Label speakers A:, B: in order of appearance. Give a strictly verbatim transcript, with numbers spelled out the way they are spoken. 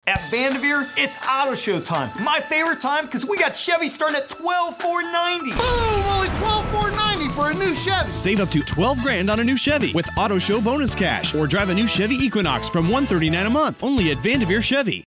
A: At VanDevere, it's auto show time. My favorite time because we got Chevy starting at twelve four ninety.
B: Boom! Only twelve four ninety for a new Chevy.
C: Save up to twelve grand on a new Chevy with auto show bonus cash, or drive a new Chevy Equinox from one thirty-nine a month. Only at VanDevere Chevy.